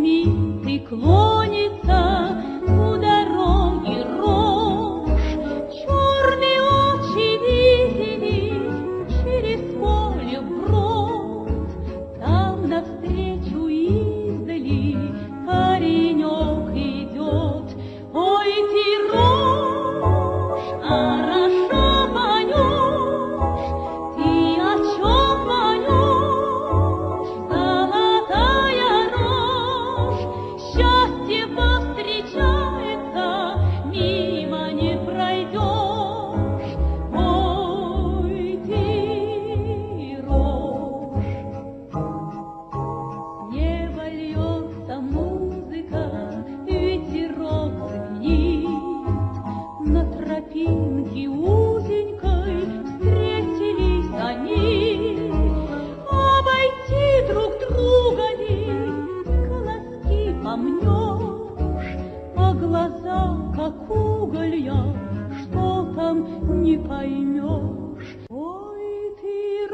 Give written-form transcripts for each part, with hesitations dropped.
шумит и клонится у дороги рожь. Черные очи видели через поле брод. Там навстречу издали паренек идет. Ой, ты рожь, хорошо поешь, ты о чем поешь? Золотая рожь, счастье повстречается, мимо не пройдешь. Ой, ты рожь. С неба льется музыка, ветерок звенит. На тропинке узенькой встретились они. Обойти друг друга ли, глазки помнешь, а глаза, как уголья, что там не поймешь. Ой, ты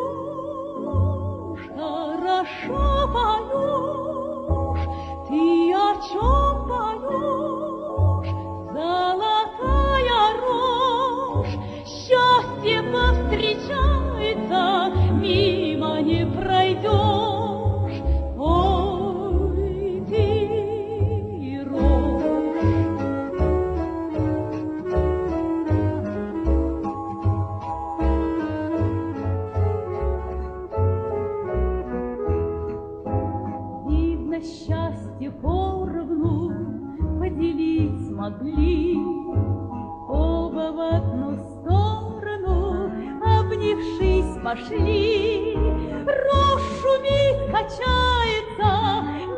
рожь, хорошо поешь, ты о чем поешь? Золотая рожь, счастье повстречается, мимо не пройдешь. Ой, ты рожь. Видно, счастье поровну поделить смогли. Оба в одну сторону, обнявшись, пошли. Рожь шумит, качается,